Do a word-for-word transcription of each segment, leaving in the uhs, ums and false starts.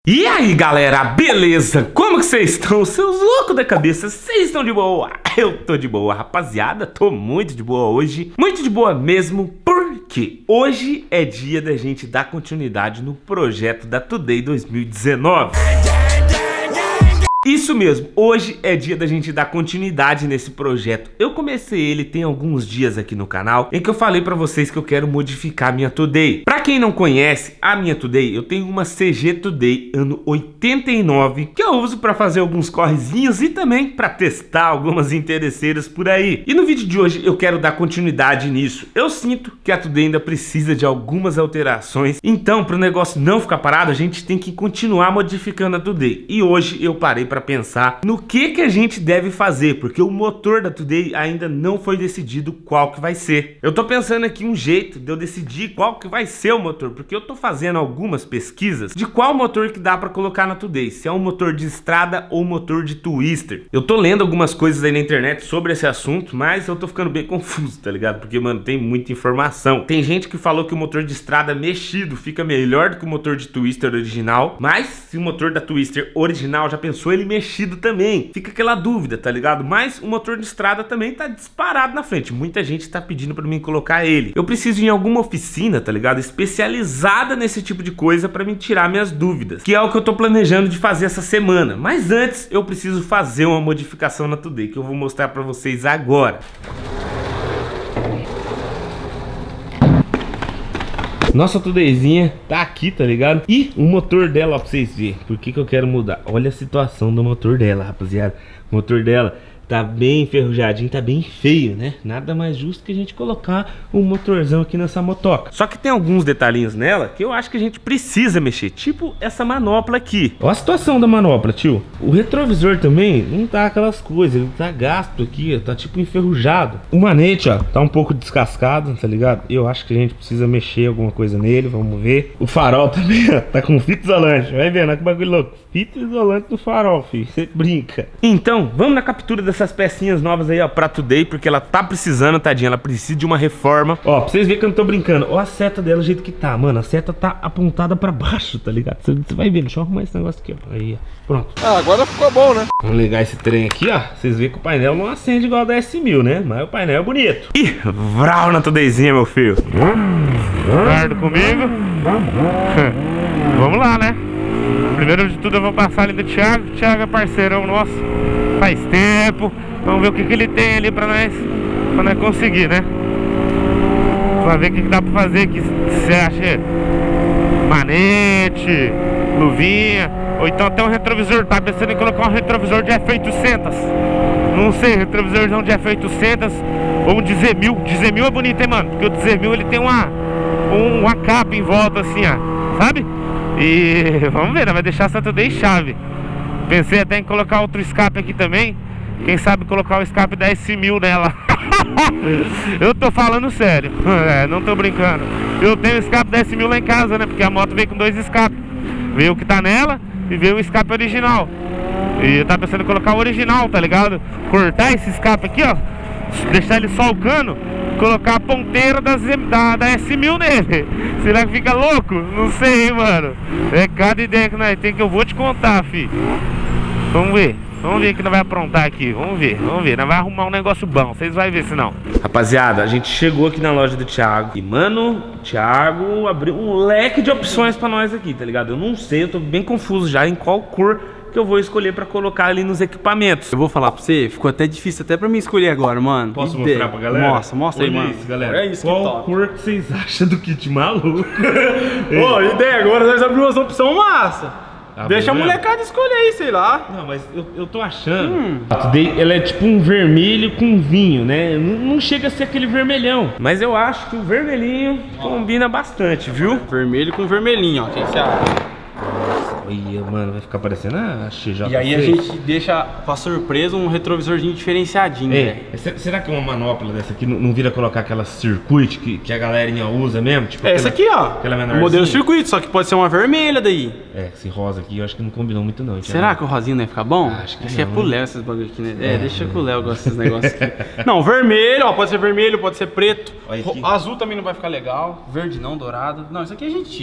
E aí galera, beleza? Como que vocês estão? Seus loucos da cabeça, vocês estão de boa? Eu tô de boa, rapaziada, tô muito de boa hoje. Muito de boa mesmo, porque hoje é dia da gente dar continuidade no projeto da Today dois mil e dezenove. Isso mesmo, hoje é dia da gente dar continuidade nesse projeto. Eu comecei ele tem alguns dias aqui no canal, em que eu falei pra vocês que eu quero modificar a minha Today. Pra quem não conhece, a minha Today, eu tenho uma C G Today ano oitenta e nove, que eu uso pra fazer alguns correzinhos e também pra testar algumas interesseiras por aí. E no vídeo de hoje eu quero dar continuidade nisso. Eu sinto que a Today ainda precisa de algumas alterações, então pro negócio não ficar parado, a gente tem que continuar modificando a Today. E hoje eu parei para pensar no que que a gente deve fazer, porque o motor da Today ainda não foi decidido qual que vai ser. Eu tô pensando aqui um jeito de eu decidir qual que vai ser o motor, porque eu tô fazendo algumas pesquisas de qual motor que dá para colocar na Today, se é um motor de estrada ou motor de twister. Eu tô lendo algumas coisas aí na internet sobre esse assunto, mas eu tô ficando bem confuso, tá ligado? Porque, mano, tem muita informação. Tem gente que falou que o motor de estrada mexido fica melhor do que o motor de twister original, mas se o motor da twister original, já pensou ele mexido também? Fica aquela dúvida, tá ligado? Mas o motor de estrada também tá disparado na frente. Muita gente tá pedindo pra mim colocar ele. Eu preciso ir em alguma oficina, tá ligado? Especializada nesse tipo de coisa pra me tirar minhas dúvidas, que é o que eu tô planejando de fazer essa semana. Mas antes, eu preciso fazer uma modificação na Today, que eu vou mostrar pra vocês agora. Nossa Todayzinha tá aqui, tá ligado? E o motor dela, ó, pra vocês verem. Por que que eu quero mudar? Olha a situação do motor dela, rapaziada. O motor dela tá bem enferrujadinho, tá bem feio, né? Nada mais justo que a gente colocar um motorzão aqui nessa motoca. Só que tem alguns detalhinhos nela que eu acho que a gente precisa mexer. Tipo essa manopla aqui. Olha a situação da manopla, tio. O retrovisor também não tá aquelas coisas. Ele tá gasto aqui, ó, tá tipo enferrujado. O manete, ó, tá um pouco descascado, tá ligado? Eu acho que a gente precisa mexer alguma coisa nele, vamos ver. O farol também, ó, tá com fita isolante. Vai vendo, olha que bagulho louco. Fita isolante do farol, filho. Você brinca. Então, vamos na captura dessa essas pecinhas novas aí, ó, pra Today, porque ela tá precisando, tadinha, ela precisa de uma reforma. Ó, pra vocês verem que eu não tô brincando, ó a seta dela, o jeito que tá, mano, a seta tá apontada pra baixo, tá ligado? Você vai ver, deixa eu arrumar esse negócio aqui, ó, aí, ó, pronto. Ah, agora ficou bom, né? Vamos ligar esse trem aqui, ó, vocês verem que o painel não acende igual a da S mil, né? Mas o painel é bonito. Ih, vral na Todayzinha, meu filho. Guarda comigo. Vamos lá, né? Primeiro de tudo eu vou passar ali do Thiago. O Thiago é parceirão nosso faz tempo. Vamos ver o que, que ele tem ali pra nós, pra nós conseguir, né? Pra ver o que, que dá pra fazer aqui. Você acha manete, luvinha, ou então até um retrovisor. Tá pensando em colocar um retrovisor de F oitocentos. Não sei, retrovisorzão de F oitocentos ou um de Z mil. De Z mil é bonito, hein, mano? Porque o de Z mil ele tem uma, um, uma capa em volta assim, ó, sabe? E vamos ver, né? Vai deixar essa Today chave. Pensei até em colocar outro escape aqui também. Quem sabe colocar o escape da S mil nela. Eu tô falando sério, é, não tô brincando. Eu tenho o escape da S mil lá em casa, né? Porque a moto veio com dois escapes. Veio o que tá nela e veio o escape original. E eu tava pensando em colocar o original, tá ligado? Cortar esse escape aqui, ó, deixar ele só o cano, colocar a ponteira da, da, da S mil nele. Será que fica louco? Não sei, hein, mano. É cada ideia que nós tem que eu vou te contar, fi. Vamos ver. Vamos ver o que nós vai aprontar aqui. Vamos ver, vamos ver. Nós vai arrumar um negócio bom. Vocês vão ver se não. Rapaziada, a gente chegou aqui na loja do Thiago. E, mano, o Thiago abriu um leque de opções pra nós aqui, tá ligado? Eu não sei, eu tô bem confuso já em qual cor que eu vou escolher pra colocar ali nos equipamentos. Eu vou falar pra você, ficou até difícil até pra mim escolher agora, mano. Posso Ideia. mostrar pra galera? Mostra, mostra Olha aí, mano. Isso, galera. Olha isso, qual que top. cor que vocês acham do kit maluco? Ô, oh, ideia, agora nós abrimos uma opção massa. Tá Deixa bom, a molecada escolher aí, sei lá. Não, mas eu, eu tô achando hum. A Today, ela é tipo um vermelho com vinho, né? Não, não chega a ser aquele vermelhão, mas eu acho que o vermelhinho combina bastante, viu? Vermelho com vermelhinho, ó. O que você acha? Olha, mano, vai ficar parecendo a X J. E aí a gente deixa pra surpresa um retrovisorzinho diferenciadinho, é, né? Será que uma manopla dessa aqui não, não vira colocar aquela circuit que, que a galerinha usa mesmo? Tipo é essa aqui, ó. Aquela o modelo circuito, só que pode ser uma vermelha daí. É, esse rosa aqui eu acho que não combinou muito não. Será que o rosinho não ia ficar bom? Ah, acho que acho não, que é pro né? Léo esses bagulho aqui, né? É, é deixa com o Léo, gosta desses negócios aqui. Não, vermelho, ó, pode ser vermelho, pode ser preto. Azul também não vai ficar legal. Verde não, dourado. Não, isso aqui a gente tira.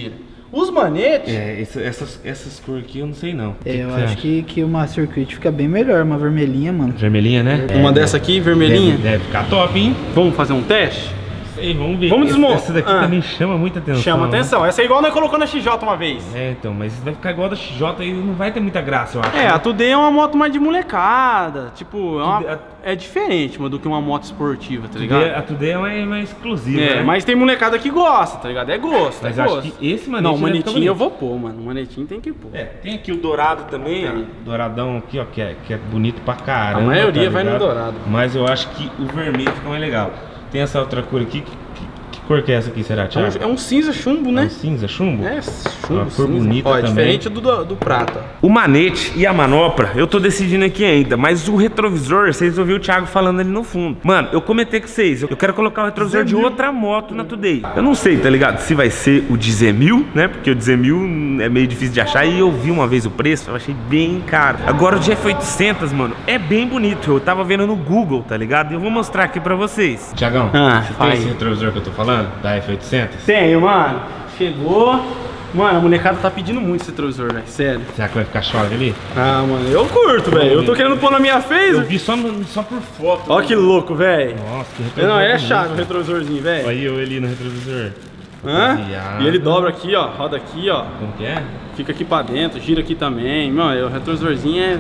Os manetes... É, essa- essas, essas cores aqui eu não sei não. É, Que eu que você acho acha? que, que uma Circuit fica bem melhor, uma vermelhinha, mano. Vermelhinha, né? Uma É, dessa aqui, vermelhinha. Deve, deve ficar top, hein? Vamos fazer um teste? Sei, vamos ver. Vamos Essa- desmontar. Essa daqui Ah. também chama muita atenção. Chama né? atenção. Essa é igual nós colocou na X J uma vez. É, então, mas vai ficar igual a da X J e não vai ter muita graça, eu acho. É, a Today é uma moto mais de molecada. Tipo, é, uma- Today- é diferente, mano, do que uma moto esportiva, tá Today- ligado? A Today é mais, mais exclusiva, É, né? mas tem molecada que gosta, tá ligado? É gosto, Mas é eu acho gosto. que esse manete Não, deve ficar manetinho eu bonito. vou pôr, mano. Manetinho tem que pôr. É, tem aqui o dourado também, Tem. ó. Douradão aqui, ó, que é, que é bonito pra caramba. A maioria tá vai no ligado? dourado. Mas eu acho que o vermelho fica mais legal. Tem essa outra cor aqui. Que, que, que cor que é essa aqui, será, É Thiago? um, é um cinza chumbo, É né? um cinza, chumbo? É, Uma chumbo, cor cinza. bonita Ó, é também. diferente do, do, do prata. O manete e a manopla, eu tô decidindo aqui ainda, mas o retrovisor, vocês ouviram o Thiago falando ali no fundo. Mano, eu comentei com vocês, eu quero colocar o retrovisor de outra moto na Today. Eu não sei, tá ligado? Se vai ser o de Z mil, né? Porque o de Z mil é meio difícil de achar e eu vi uma vez o preço, eu achei bem caro. Agora o de F oitocentos, mano, é bem bonito. Eu tava vendo no Google, tá ligado? E eu vou mostrar aqui pra vocês. Thiagão, Ah, você vai. tem esse retrovisor que eu tô falando? Da F oitocentos? Tenho, mano. Chegou. Mano, a molecada tá pedindo muito esse retrovisor, velho. Sério. Será que vai ficar chave ali? Ah, mano, eu curto, velho. Eu tô querendo pôr na minha Eu face. vi só, no- só por foto. Ó que louco, velho. Nossa, que retrovisor. Não, é bonito. chave o retrovisorzinho, velho. Aí eu ali no retrovisor. Hã? Viado. E ele dobra aqui, ó. Roda aqui, ó. Como que é? Fica aqui pra dentro, gira aqui também. Mano, o retrovisorzinho é.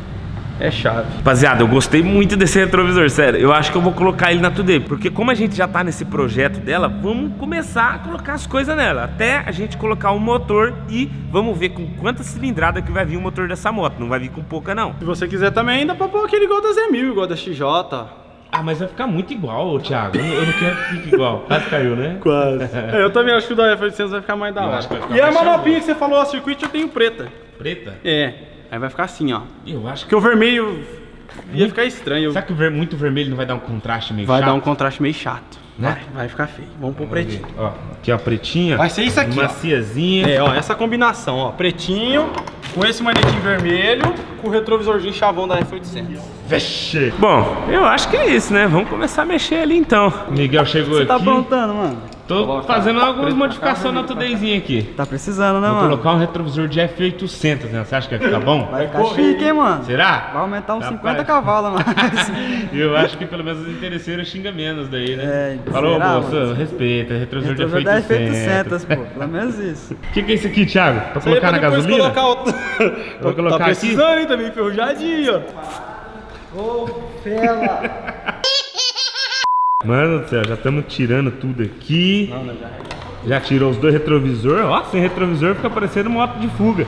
É chave. Rapaziada, eu gostei muito desse retrovisor, sério. Eu acho que eu vou colocar ele na Today, porque como a gente já tá nesse projeto dela, vamos começar a colocar as coisas nela, até a gente colocar o motor e vamos ver com quanta cilindrada que vai vir o motor dessa moto. Não vai vir com pouca, não. Se você quiser também, dá pra pôr aquele igual da Z mil, igual da X J. Ah, mas vai ficar muito igual, ô, Thiago. Eu não, eu não quero que fique igual. Quase caiu, né? Quase. É, eu também acho que o da F oitocentos vai ficar mais da Eu hora. acho que vai ficar E a mais manopinha charmoso. que você falou, a Circuit, eu tenho preta. Preta? É. Aí vai ficar assim, ó. Eu acho que... Porque o vermelho ia ficar estranho. Será que o ver- muito vermelho não vai dar um contraste meio Vai chato? dar um contraste meio chato. Né? Vai, vai ficar feio. Vamos pro Vamos pretinho. ver. Ó, aqui ó, pretinha. Vai ser isso aqui, ó. Maciazinha. É, ó, essa combinação, ó. Pretinho, com esse manequim vermelho, com o retrovisorzinho chavão da F oitocentos. Feche. Bom, eu acho que é isso, né? Vamos começar a mexer ali então. Miguel chegou Você aqui. tá aprontando, mano? Tô fazendo algumas modificações na Todayzinha aqui. Tá precisando, né, Vou mano? colocar um retrovisor de F oitocentos, né? Você acha que vai ficar bom? Vai ficar chique, hein, mano? Será? Vai aumentar uns Rapaz. cinquenta cavalos, mano. Eu acho que pelo menos os interesseiros xingam menos daí, né? É, Falou, será, moço, mano? respeita, retrovisor de F Retrovisor da F oitocentos. oitocentos, pô. Pelo menos isso. O que, que é isso aqui, Thiago? Pra Isso aí é colocar na pra depois gasolina? Colocar outro... Vou colocar tá aqui? precisando, hein, também, enferrujadinho, ó. Ô, fela! Mano do céu, já estamos tirando tudo aqui. Já tirou os dois retrovisores. Ó, sem retrovisor fica parecendo moto de fuga.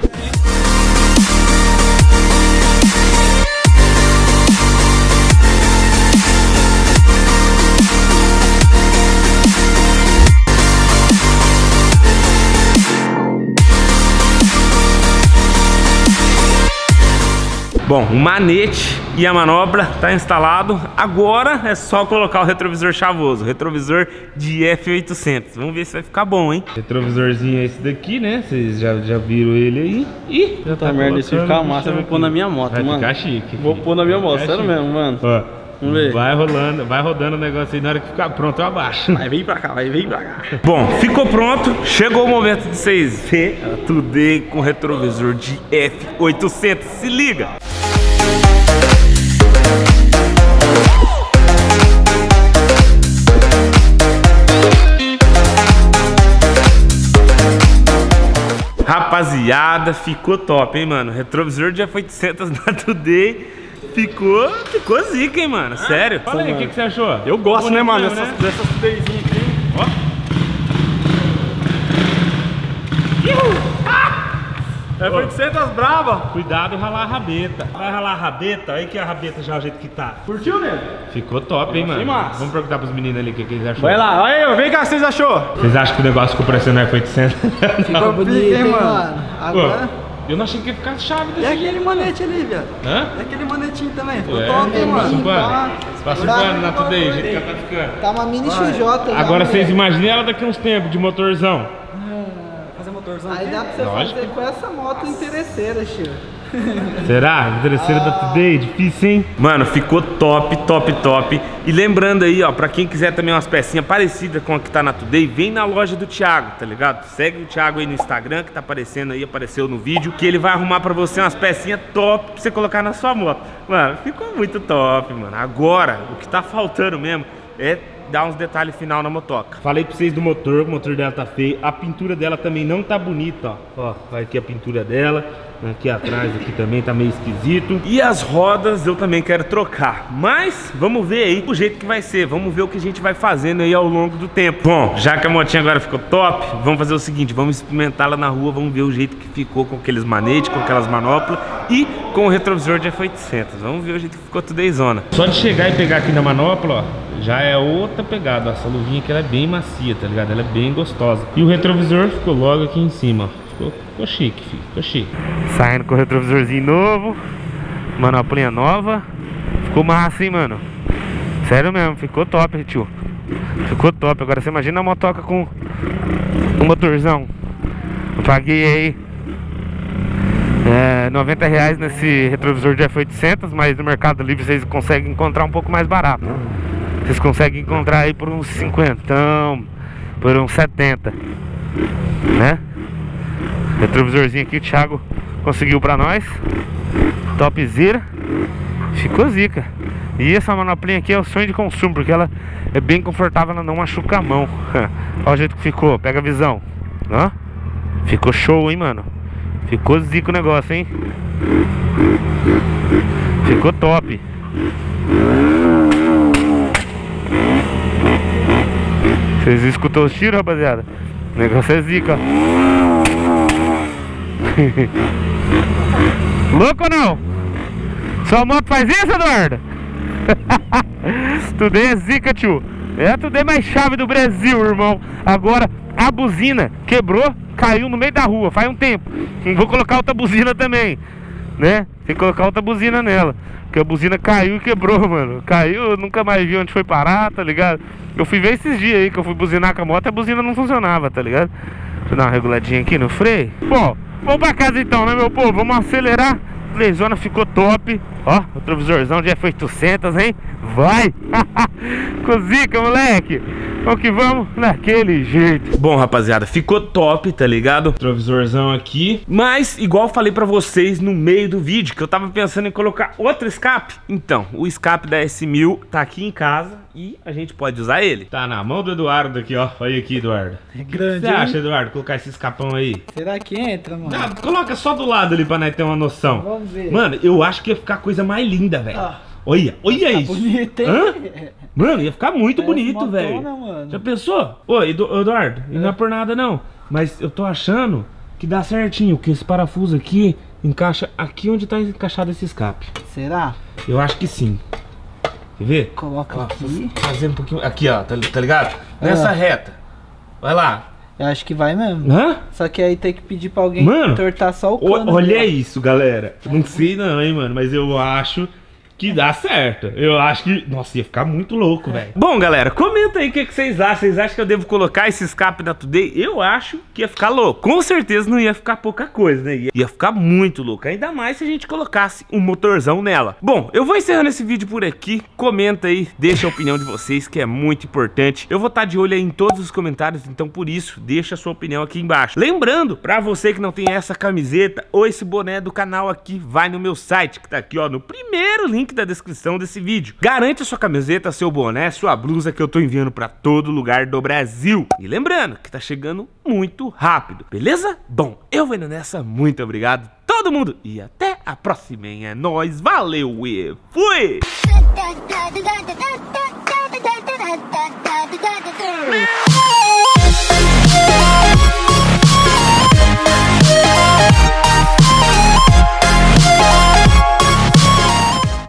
Bom, o manete e a manopla tá instalado. Agora é só colocar o retrovisor chavoso, retrovisor de F oitocentos. Vamos ver se vai ficar bom, hein? Retrovisorzinho é esse daqui, né? Vocês já, já viram ele aí. Ih, já Tá merda, se ficar massa, eu vou pôr na minha moto, vai mano. Vai ficar chique. Vou filho. pôr na minha Vai moto, ficar sério chique. mesmo, mano. Ó, Vamos ver. vai rolando, vai rodando o negócio aí. Na hora que ficar pronto, eu abaixo. Vai, vem pra cá, vai, vem pra cá. Bom, ficou pronto. Chegou o momento de vocês verem a Today com retrovisor de F oitocentos. Se liga! Rapaziada, ficou top, hein, mano? Retrovisor de F oitocentos na Today ficou, ficou zica, hein, mano? Sério. Fala aí, o que, que você achou? Eu gosto, né, mano, Bonito, dessas, dessas Todayzinhas aqui. Ó. F oitocentos brava. Cuidado ralar a rabeta. Vai ralar a rabeta, aí que a rabeta já é o jeito que tá. Curtiu, né? Ficou top, hein, mano? massa. Vamos perguntar pros meninos ali o que, que eles acham. Vai lá, aí, vem cá, o que vocês achou? Vocês acham que o negócio ficou parecendo F oitocentos? Ficou bonito, hein, mano? Agora... Pô, eu não achei que ia ficar chave E desse aquele jeito. manete ali, viado? Hã? E aquele manetinho também. Ficou É, top, hein, passa um mano? pano. Passa um Tá- pano na Today, o jeito que ela tá ficando. Tá uma mini X J já, Agora vocês moleque. imaginem ela daqui a uns tempos de motorzão. Fazer motorzão Aí aqui? dá pra você Lógico. fazer com essa moto interesseira, tio. Será? Interesseira da Today, difícil, hein? Mano, ficou top, top, top. E lembrando aí, ó, pra quem quiser também umas pecinhas parecidas com a que tá na Today, vem na loja do Thiago, tá ligado? Segue o Thiago aí no Instagram, que tá aparecendo aí, apareceu no vídeo, que ele vai arrumar pra você umas pecinhas top pra você colocar na sua moto. Mano, ficou muito top, mano. Agora, o que tá faltando mesmo é dar uns detalhes final na motoca. Falei pra vocês do motor, o motor dela tá feio. A pintura dela também não tá bonita, ó. Ó, vai aqui a pintura dela. Aqui atrás aqui também tá meio esquisito. E as rodas eu também quero trocar. Mas vamos ver aí o jeito que vai ser. Vamos ver o que a gente vai fazendo aí ao longo do tempo. Bom, já que a motinha agora ficou top, vamos fazer o seguinte, vamos experimentá-la na rua. Vamos ver o jeito que ficou com aqueles manetes, com aquelas manoplas e com o retrovisor de F oitocentos. Vamos ver o jeito que ficou tudo aí zona. Só de chegar e pegar aqui na manopla, ó, já é outra pegada. Essa luvinha aqui ela é bem macia, tá ligado? Ela é bem gostosa. E o retrovisor ficou logo aqui em cima, ó. Ficou, ficou chique, filho. Ficou chique. Saindo com o retrovisorzinho novo, manoplinha nova. Ficou massa, hein, mano. Sério mesmo, ficou top, tio. Ficou top. Agora você imagina a motoca com um motorzão. Eu paguei aí é, noventa reais nesse retrovisor de F oitocentos, mas no Mercado Livre vocês conseguem encontrar um pouco mais barato. Vocês conseguem encontrar aí por uns cinquenta, por uns setenta, né? Retrovisorzinho aqui o Thiago conseguiu pra nós. Topzera. Ficou zica. E essa manoplinha aqui é o sonho de consumo, porque ela é bem confortável, ela não machuca a mão. Olha o jeito que ficou, pega a visão. Ó. Ficou show, hein, mano. Ficou zica o negócio, hein. Ficou top. Vocês escutou os tiros, rapaziada? O negócio é zica, ó. Louco ou não? Sua moto faz isso, Eduardo? Tudo é zica, tio. É tudo é mais chave do Brasil, irmão. Agora a buzina quebrou, caiu no meio da rua faz um tempo. Vou colocar outra buzina também, né? Tem que colocar outra buzina nela, porque a buzina caiu e quebrou, mano. Caiu, eu nunca mais vi onde foi parar, tá ligado? Eu fui ver esses dias aí que eu fui buzinar com a moto e a buzina não funcionava, tá ligado? Deixa eu dar uma reguladinha aqui no freio. Bom, vamos pra casa então, né, meu povo? Vamos acelerar. Playzona ficou top. Ó, o retrovisorzão de F oitocentos, hein? Vai! Cozica, moleque! Vamos que vamos, naquele jeito. Bom, rapaziada, ficou top, tá ligado? Retrovisorzão aqui. Mas, igual eu falei pra vocês no meio do vídeo, que eu tava pensando em colocar outro escape. Então, o escape da S mil tá aqui em casa e a gente pode usar ele. Tá na mão do Eduardo aqui, ó. Olha aqui, Eduardo. É grande, O que você acha, Eduardo, colocar esse escapão aí? Será que entra, mano? Ah, coloca só do lado ali pra nós ter uma noção. Vamos ver. Mano, eu acho que ia ficar a coisa mais linda, velho. Ah. Olha, olha Tá isso. bonito, hein? Hã? Mano, ia ficar muito Parece bonito, motona, velho. mano. Já pensou? Ô, Edu- Eduardo, e não é por nada não, mas eu tô achando que dá certinho, que esse parafuso aqui encaixa aqui onde tá encaixado esse escape. Será? Eu acho que sim. Quer ver? Coloca Ó, aqui. fazendo um pouquinho. Aqui, ó, tá, tá ligado? Nessa Ah. reta. Vai lá. Eu acho que vai mesmo. Hã? Só que aí tem que pedir pra alguém Mano, tortar só o O- cano. olha ali, ó. isso, galera. Não sei não, hein, mano, mas eu acho que dá certo. Eu acho que... Nossa, ia ficar muito louco, velho. Bom, galera, comenta aí o que, que vocês acham. Vocês acham que eu devo colocar esse escape da Today? Eu acho que ia ficar louco. Com certeza não ia ficar pouca coisa, né? Ia, ia ficar muito louco. Ainda mais se a gente colocasse um motorzão nela. Bom, eu vou encerrando esse vídeo por aqui. Comenta aí, deixa a opinião de vocês, que é muito importante. Eu vou estar de olho aí em todos os comentários, então por isso, deixa a sua opinião aqui embaixo. Lembrando, pra você que não tem essa camiseta ou esse boné do canal aqui, vai no meu site, que tá aqui, ó, no primeiro link da descrição desse vídeo. Garante a sua camiseta, seu boné, sua blusa, que eu tô enviando pra todo lugar do Brasil. E lembrando que tá chegando muito rápido, beleza? Bom, eu vou indo nessa, muito obrigado todo mundo e até a próxima, hein? É nóis, valeu e fui! da da da da da da da da da da da da da